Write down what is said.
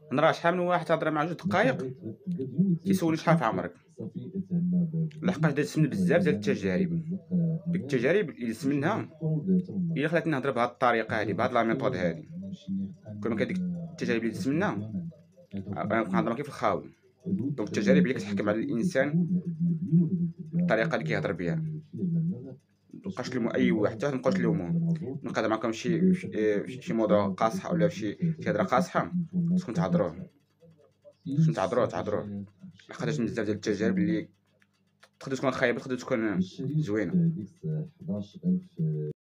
أنا راه شحال من واحد تهضر معاه 2 دقايق كيسولني شحال في عمرك، لحقاش دازت من بزاف ديال التجارب، ديك التجارب اللي دزت منها هي اللي خلاتني نهضر بهاد الطريقة هادي، بهاد لا ميثود هادي. كون ما كان ديك التجارب اللي دزت منها غنبقى نهضر معاك في الخاوي. دونك التجارب هي اللي كتحكم على الإنسان الطريقة اللي كيهضر بها. مابقاش نلومو أي واحد، حتى واحد مابقاوش نلوموه. نقدر معاكم شي موضوع قاصحة ولا شي هضرة قاصحة، خصكم تعذروه، لحقاش داز من بزاف ديال التجارب اللي تقدر تكون خايبة تقدر تكون زوينة.